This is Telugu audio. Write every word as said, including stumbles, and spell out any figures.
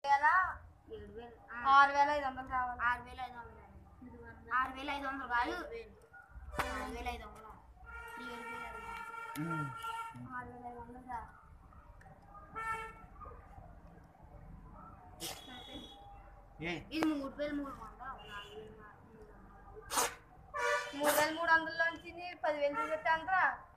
ఏడు వేలు ఆరు వేల ఐదు వందలు కావాలి. ఆరు వేల ఐదు వందలు ఆరు వేల ఐదు వందలు కాదు ఆరు వేల ఐదు వందలు ఏడు వేల ఆరు వేల ఐదు వందలు రా. ఇది మూడు వేలు మూడు వందలు మూడు వేల మూడు వందల నుంచి పదివేలు చూపెట్టా